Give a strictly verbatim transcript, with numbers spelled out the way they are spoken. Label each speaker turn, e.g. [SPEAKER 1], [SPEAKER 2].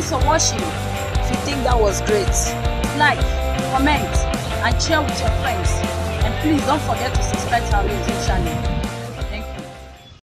[SPEAKER 1] Thanks for watching.
[SPEAKER 2] If you think that was great,
[SPEAKER 1] Like, comment, and share with your friends. And please don't forget to subscribe to our YouTube channel.